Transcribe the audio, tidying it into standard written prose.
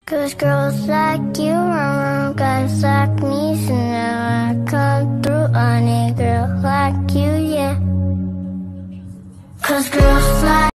'Cause girls like you run guys like me, so now I come through on a girl like you, yeah. 'Cause girls like